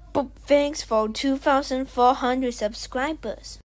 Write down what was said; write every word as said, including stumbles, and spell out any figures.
But thanks for two thousand four hundred subscribers.